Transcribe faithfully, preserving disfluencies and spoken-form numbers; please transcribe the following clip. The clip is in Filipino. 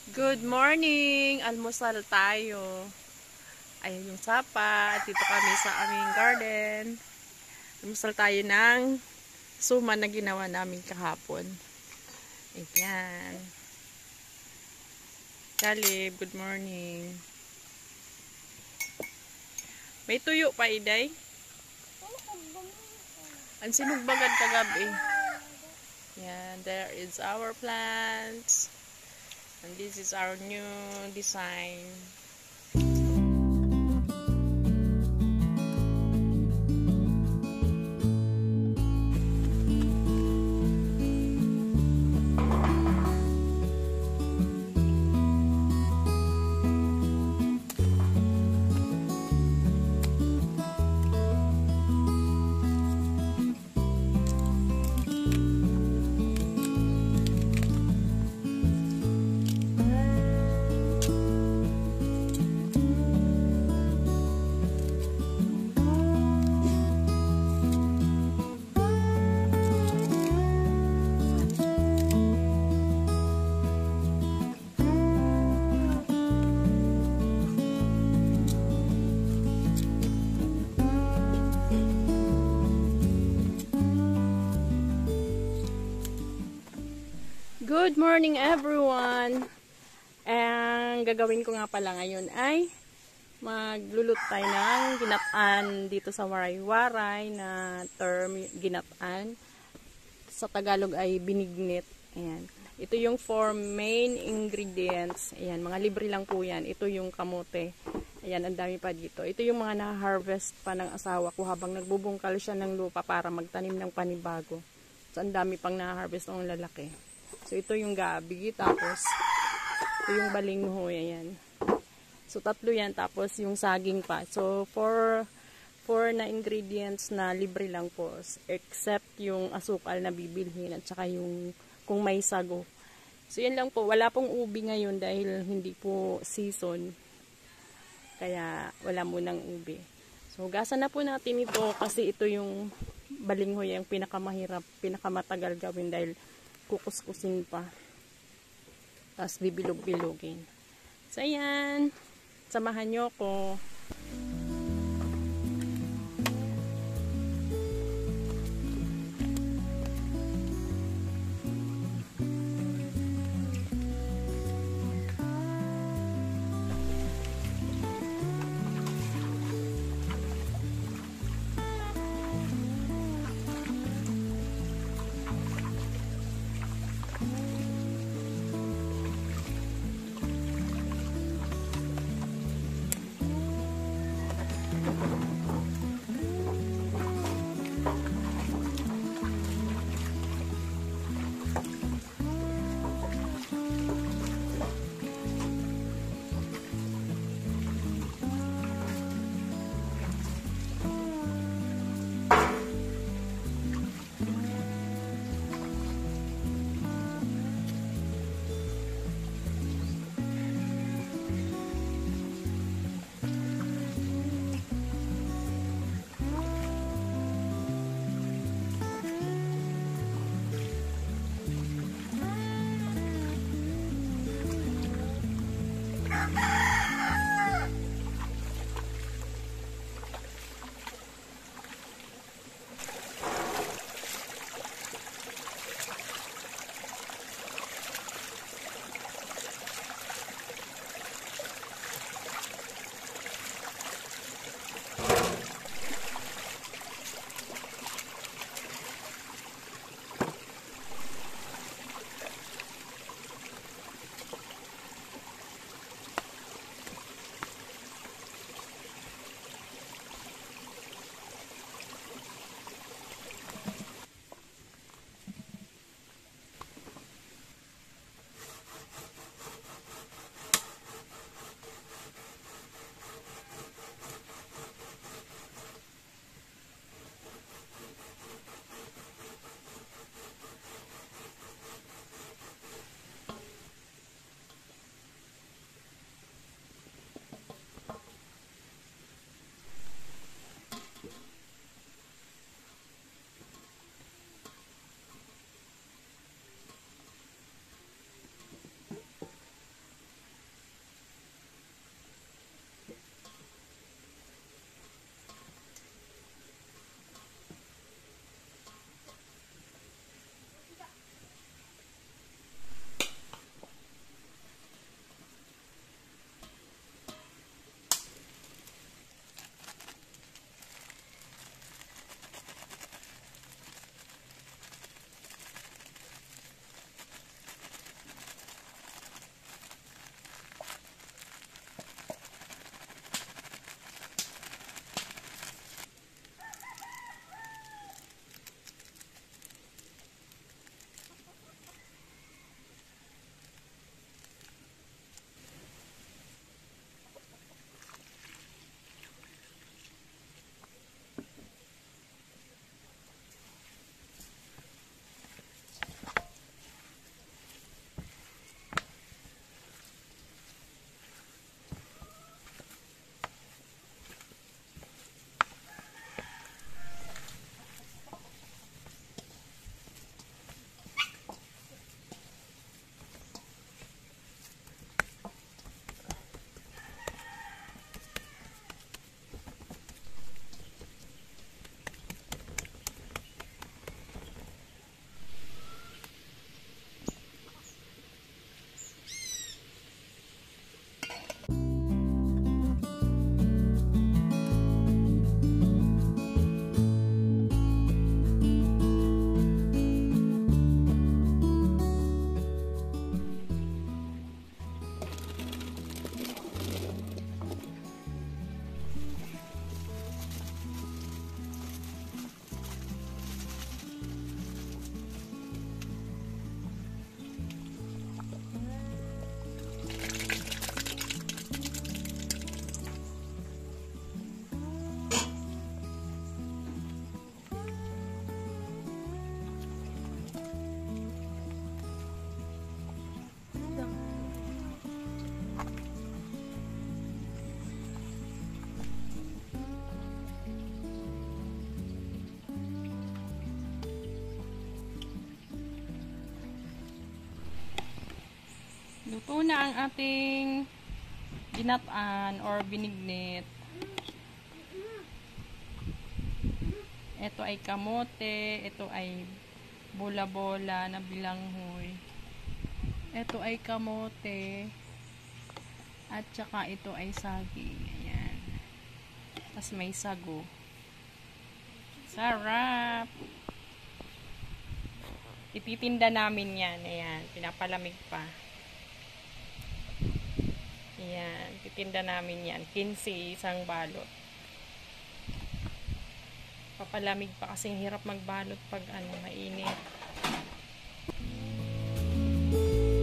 Good morning! Almusal tayo. Ayan yung sapa. At dito kami sa aming garden. Almusal tayo ng suman na ginawa namin kahapon. Ayan. Caleb, good morning. May tuyo pa, Iday. Ang sinugbagan kagabi. Ayan, there is our plants. And this is our new design. Good morning everyone! Ang gagawin ko nga pala ngayon ay magluluto tayo ng ginatan dito sa waray-waray na term ginatan. Sa Tagalog ay binignit. Ayan. Ito yung four main ingredients. Ayan, mga libre lang po yan. Ito yung kamote. Ayan, ang dami pa dito. Ito yung mga na-harvest pa ng asawa ko habang nagbubungkal siya ng lupa para magtanim ng panibago. So, ang dami pang na-harvest ng lalaki. So, ito yung gabi. Tapos, ito yung balinghoy. Ayan. So, tatlo yan. Tapos, yung saging pa. So, four, four na ingredients na libre lang po. Except yung asukal na bibilhin. At saka yung kung may sago. So, yan lang po. Wala pong ubi ngayon dahil hindi po season. Kaya, wala munang ubi. So, hugasan na po natin ito kasi ito yung balinghoy yung pinakamahirap, pinakamatagal gawin dahil kukuskusin pa. Tapos bibilog-bilogin. So, ayan. Samahan nyo ko. Luto na ang ating ginataan or binignit. Ito ay kamote, ito ay bola-bola na bilanghoy. Ito ay kamote. At saka ito ay saging. Ayan. Tapos may sago. Sarap! Ititinda namin yan. Ayan. Pinapalamig pa. Ayan. Titinda namin yan. quince isang balot. Papalamig pa kasi hirap magbalot pag ano, mainit.